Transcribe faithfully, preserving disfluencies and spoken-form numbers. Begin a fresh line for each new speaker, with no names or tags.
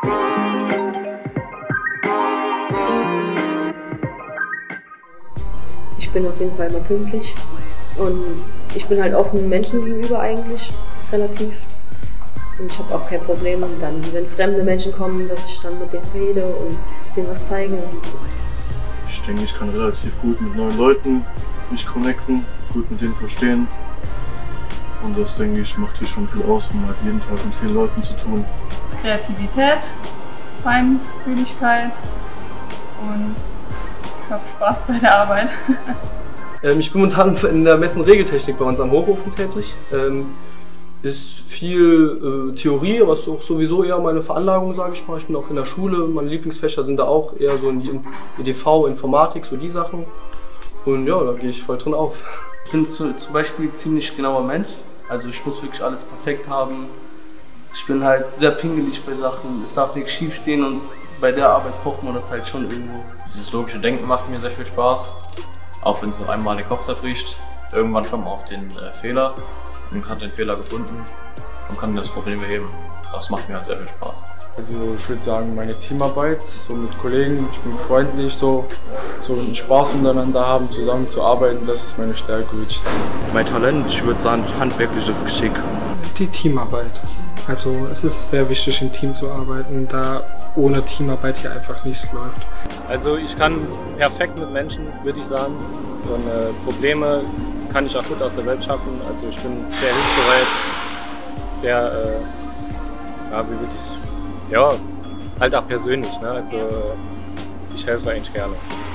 Ich bin auf jeden Fall immer pünktlich und ich bin halt offen Menschen gegenüber eigentlich, relativ. Und ich habe auch kein Problem, dann, wenn fremde Menschen kommen, dass ich dann mit denen rede und denen was zeige.
Ich denke, ich kann relativ gut mit neuen Leuten mich connecten, gut mit denen verstehen. Und das, denke ich, macht hier schon viel aus, um halt jeden Tag mit vielen Leuten zu tun.
Kreativität, Feinfühligkeit und ich habe Spaß bei der Arbeit.
ähm, ich bin momentan in der Mess- und Regeltechnik bei uns am Hochofen tätig. Ähm, ist viel äh, Theorie, aber ist auch sowieso eher meine Veranlagung, sage ich mal. Ich bin auch in der Schule, meine Lieblingsfächer sind da auch eher so in die E D V, Informatik, so die Sachen. Und ja, da gehe ich voll drin auf.
Ich bin zu, zum Beispiel ein ziemlich genauer Mensch, also ich muss wirklich alles perfekt haben. Ich bin halt sehr pingelig bei Sachen, es darf nichts schief stehen und bei der Arbeit braucht man das halt schon irgendwo.
Dieses logische Denken macht mir sehr viel Spaß, auch wenn es noch einmal den Kopf zerbricht. Irgendwann kommt man auf den äh, Fehler und hat den Fehler gefunden und kann das Problem beheben. Das macht mir halt sehr viel Spaß.
Also ich würde sagen, meine Teamarbeit, so mit Kollegen, ich bin freundlich, so, so einen Spaß untereinander haben, zusammen zu arbeiten, das ist meine Stärke, würde ich sagen.
Mein Talent, ich würde sagen, handwerkliches Geschick.
Die Teamarbeit. Also es ist sehr wichtig, im Team zu arbeiten, da ohne Teamarbeit hier einfach nichts läuft.
Also ich kann perfekt mit Menschen, würde ich sagen, und äh, Probleme kann ich auch gut aus der Welt schaffen. Also ich bin sehr hilfsbereit, sehr, äh, ja, wie würde ich ja, halt auch persönlich, ne? Also ich helfe eigentlich gerne.